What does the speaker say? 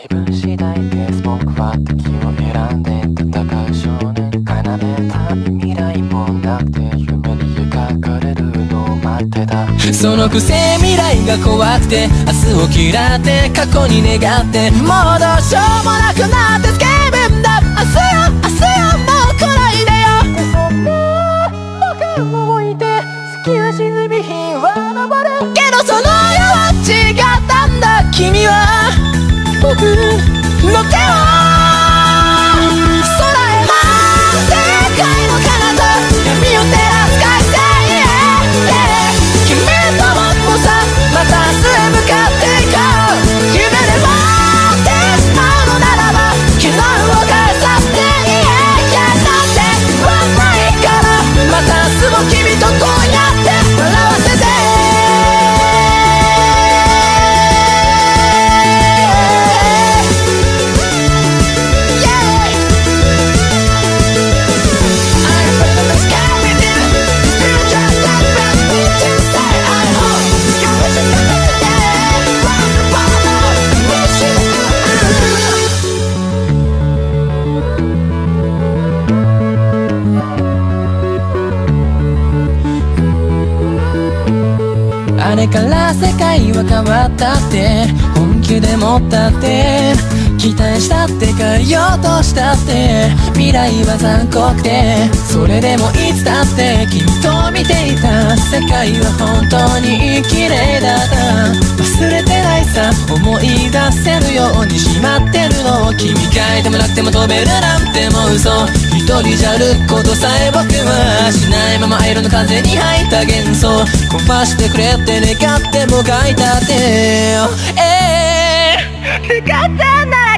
気分次第です僕は敵を選んで戦う少年奏でた未来もなくて夢に描かれるのを待ってた。 そのくせ未来が怖くて明日を嫌って過去に願ってもうどうしようもなくなってスケベンだ。明日よ明日よもう来ないでよ。そんな僕を置いて月は沈み日は昇るけどその世は違ったんだ。君は僕の手を空へ舞う世界の彼方闇を照らす快晴、君と僕もさまた明日へ向かっていこう。夢で待ってしまうのならば昨日を返させてなんて言わないからまた明日も君とこうやって笑わせてあれから世界は変わったって本気で持ったって期待したって変えようとしたって未来は残酷でそれでもいつだって君と見ていた世界は本当に綺麗だった。忘れてないさ思い出せるようにしまってるの。君がいてもなくても飛べるなんてもう嘘。一人じゃ歩くことさえ僕はしないまま色の風に吐いた幻想壊してくれって願っても書いたって願ったなら